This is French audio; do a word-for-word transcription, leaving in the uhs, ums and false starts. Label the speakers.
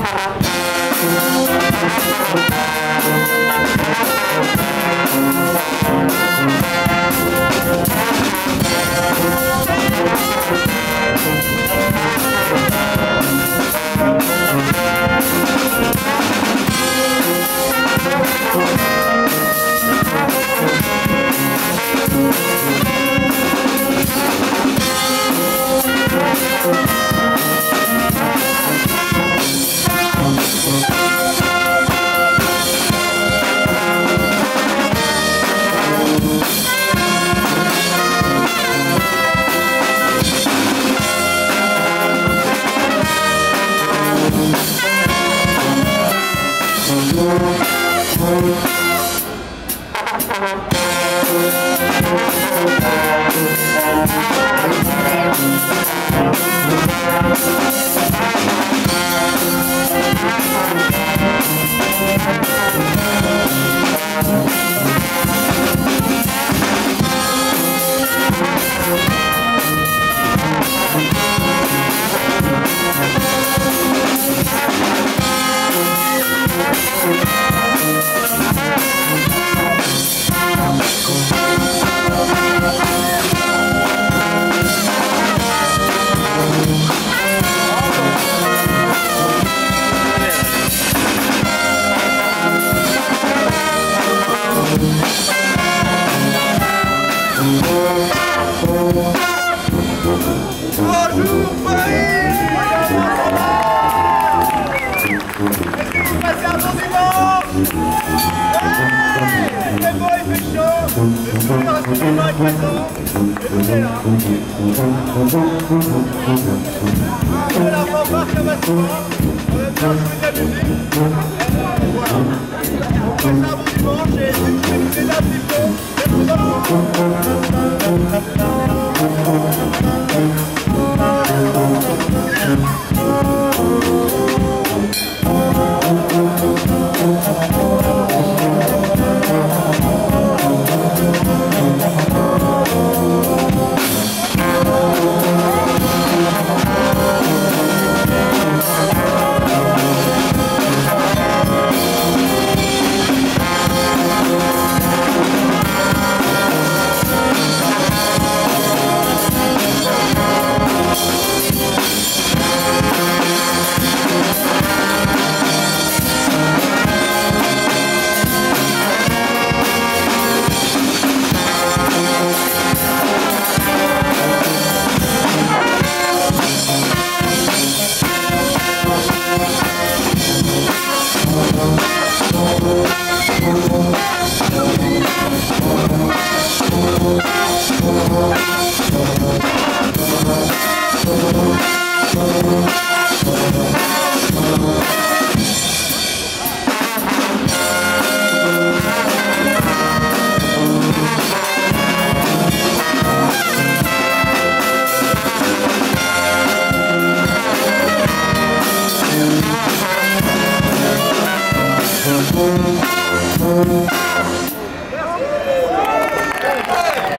Speaker 1: Bonjour Paris! Est-ce que vous passez un bon dimanche? Ouais! C'est beau, il fait chaud! Le sourire à tout le monde est présent! Écoutez là! On fait la fanfare comme à souvent! En même temps, je fais de la musique! Voilà! On passe un bon dimanche et c'est un petit peu! C'est tout dans le